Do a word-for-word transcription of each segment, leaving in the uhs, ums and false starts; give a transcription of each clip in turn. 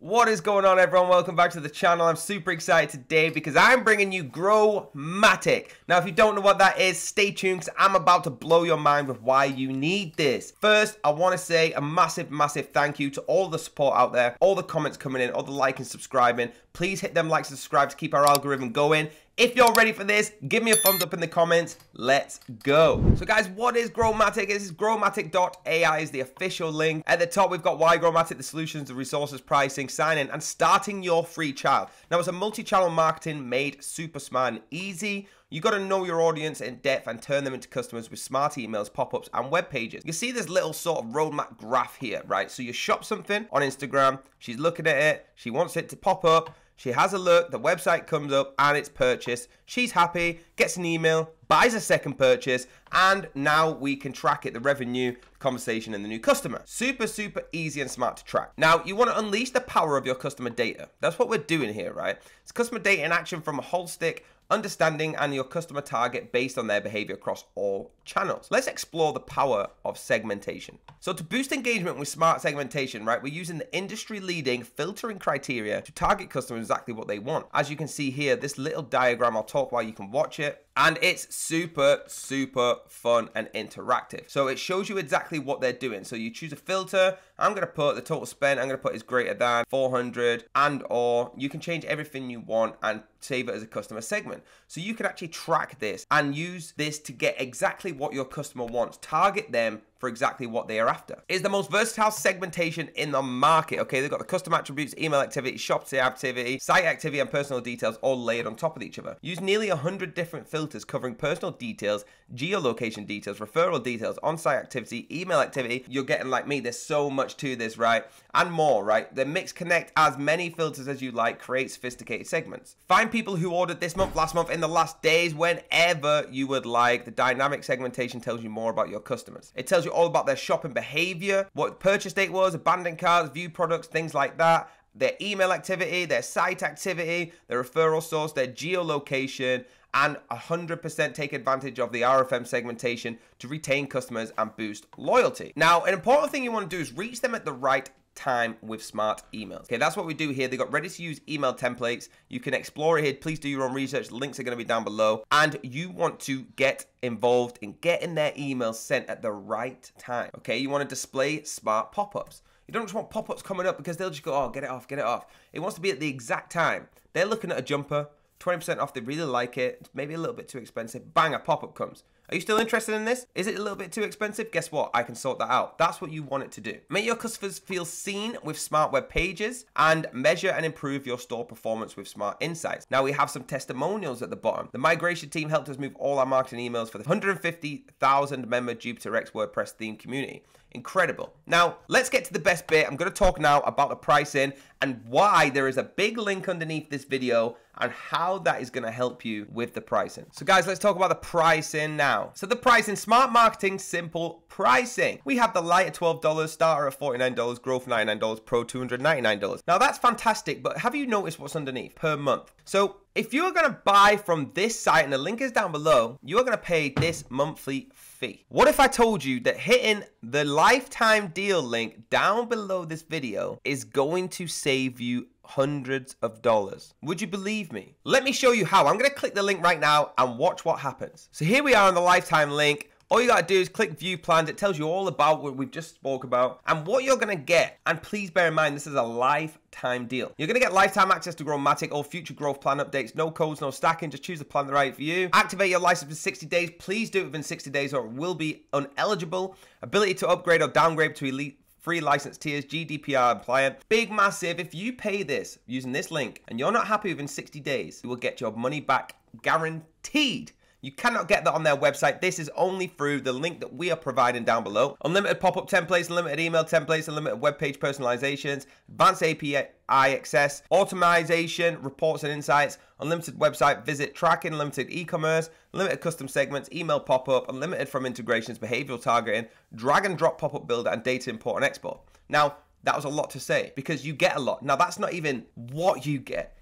What is going on, everyone? Welcome back to the channel. I'm super excited today because I'm bringing you Growmatik. Now, if you don't know what that is, stay tuned because I'm about to blow your mind with why you need this. First, I want to say a massive, massive thank you to all the support out there, all the comments coming in, all the like and subscribing. Please hit them likes and subscribe to keep our algorithm going. If you're ready for this, give me a thumbs up in the comments. Let's go. So guys, what is Growmatik? This is growmatik dot A I is the official link. At the top, we've got why Growmatik, the solutions, the resources, pricing, signing, and starting your free trial. Now, it's a multi-channel marketing made super smart and easy. You got to know your audience in depth and turn them into customers with smart emails, pop-ups, and web pages. You see this little sort of roadmap graph here, right? So you shop something on Instagram. She's looking at it. She wants it to pop up. She has a look, the website comes up, and it's purchased. She's happy, gets an email, buys a second purchase, and now we can track it, the revenue, the conversation, and the new customer. Super, super easy and smart to track. Now, you want to unleash the power of your customer data. That's what we're doing here, right? It's customer data in action from a holistic understanding and your customer target based on their behavior across all channels. Let's explore the power of segmentation. So to boost engagement with smart segmentation, right, we're using the industry leading filtering criteria to target customers exactly what they want. As you can see here, this little diagram, I'll talk while you can watch it. And it's super, super fun and interactive. So it shows you exactly what they're doing. So you choose a filter. I'm going to put the total spend. I'm going to put is greater than four hundred, and or you can change everything you want and save it as a customer segment. So you can actually track this and use this to get exactly what your customer wants. Target them for exactly what they are after. It's the most versatile segmentation in the market. Okay, they've got the custom attributes, email activity, shop activity, site activity, and personal details all layered on top of each other. Use nearly one hundred different filters covering personal details, geolocation details, referral details, on-site activity, email activity. You're getting like me, there's so much to this, right? And more, right? The mix connect as many filters as you like, create sophisticated segments. Find people who ordered this month, last month, in the last days, whenever you would like. The dynamic segmentation tells you more about your customers. It tells you all about their shopping behavior, what the purchase date was, abandoned carts, view products, things like that, their email activity, their site activity, their referral source, their geolocation, and one hundred percent take advantage of the R F M segmentation to retain customers and boost loyalty. Now, an important thing you want to do is reach them at the right time with smart emails. Okay, that's what we do here. They got ready to use email templates. You can explore it here. Please do your own research. The links are going to be down below. And you want to get involved in getting their emails sent at the right time. Okay, you want to display smart pop-ups. You don't just want pop-ups coming up because they'll just go, oh, get it off, get it off. It wants to be at the exact time. They're looking at a jumper, twenty percent off, they really like it. It's maybe a little bit too expensive. Bang, a pop-up comes. Are you still interested in this? Is it a little bit too expensive? Guess what? I can sort that out. That's what you want it to do. Make your customers feel seen with smart web pages and measure and improve your store performance with smart insights. Now we have some testimonials at the bottom. The migration team helped us move all our marketing emails for the one hundred fifty thousand member Jupiter X WordPress theme community. Incredible. Now, let's get to the best bit. I'm going to talk now about the pricing and why there is a big link underneath this video and how that is going to help you with the pricing. So guys, let's talk about the pricing now. So the pricing, smart marketing, simple pricing. We have the light at twelve dollars, starter at forty-nine dollars, growth ninety-nine dollars, pro two hundred ninety-nine dollars. Now that's fantastic, but have you noticed what's underneath per month? So if you're going to buy from this site, and the link is down below, you're going to pay this monthly fee. What if I told you that hitting the lifetime deal link down below this video is going to save you hundreds of dollars? Would you believe me? Let me show you how. I'm going to click the link right now and watch what happens. So here we are on the lifetime link. All you got to do is click view plans. It tells you all about what we've just spoke about and what you're going to get. And please bear in mind, this is a lifetime deal. You're going to get lifetime access to Growmatik, all future growth plan updates, no codes, no stacking. Just choose the plan that's right for you. Activate your license in sixty days. Please do it within sixty days or it will be uneligible. Ability to upgrade or downgrade to elite free license tiers, G D P R compliant. Big massive. If you pay this using this link and you're not happy within sixty days, you will get your money back guaranteed. You cannot get that on their website. This is only through the link that we are providing down below. Unlimited pop-up templates, unlimited email templates, unlimited web page personalizations, advanced A P I access, automation, reports and insights, unlimited website visit tracking, unlimited e-commerce, limited custom segments, email pop-up, unlimited from integrations, behavioral targeting, drag and drop pop-up builder, and data import and export. Now, that was a lot to say because you get a lot. Now, that's not even what you get.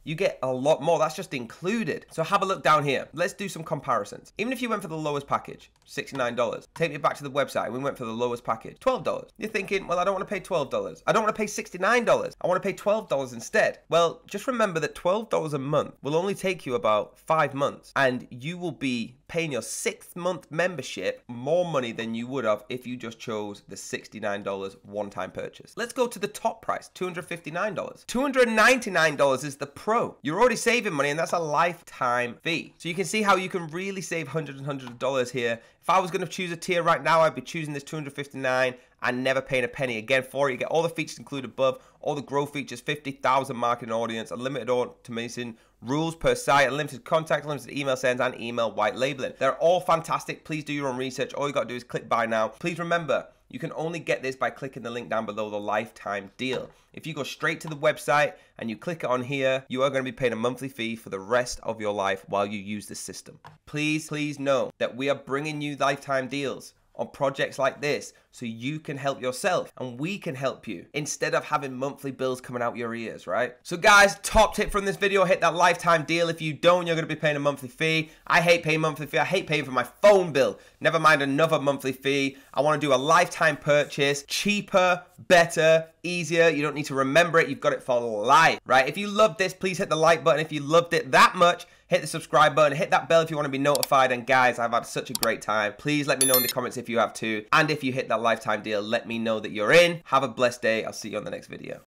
you get a lot more. That's just included. So have a look down here. Let's do some comparisons. Even if you went for the lowest package, sixty-nine dollars, take me back to the website. We went for the lowest package, twelve dollars. You're thinking, well, I don't want to pay twelve dollars. I don't want to pay sixty-nine dollars. I want to pay twelve dollars instead. Well, just remember that twelve dollars a month will only take you about five months, and you will be paying your sixth month membership more money than you would have if you just chose the sixty-nine dollars one-time purchase. Let's go to the top price, two hundred fifty-nine dollars. two hundred ninety-nine dollars is the Pro. You're already saving money, and that's a lifetime fee. So you can see how you can really save hundreds and hundreds of dollars here. If I was going to choose a tier right now, I'd be choosing this two hundred fifty-nine and never paying a penny again for it. You get all the features included above, all the growth features, fifty thousand marketing audience, unlimited automation, rules per site, unlimited contact, unlimited email sends, and email white labeling. They're all fantastic. Please do your own research. All you got to do is click buy now. Please remember, you can only get this by clicking the link down below, the lifetime deal. If you go straight to the website and you click it on here, you are going to be paying a monthly fee for the rest of your life while you use this system. Please, please know that we are bringing you lifetime deals on projects like this so you can help yourself and we can help you instead of having monthly bills coming out your ears, right? So guys, top tip from this video, hit that lifetime deal. If you don't, you're going to be paying a monthly fee. I hate paying monthly fee. I hate paying for my phone bill. Never mind another monthly fee. I want to do a lifetime purchase, cheaper, better, easier. You don't need to remember it. You've got it for life, right? If you loved this, please hit the like button. If you loved it that much, hit the subscribe button, hit that bell if you want to be notified. And guys, I've had such a great time. Please let me know in the comments if you have too. And if you hit that lifetime deal, let me know that you're in. Have a blessed day. I'll see you on the next video.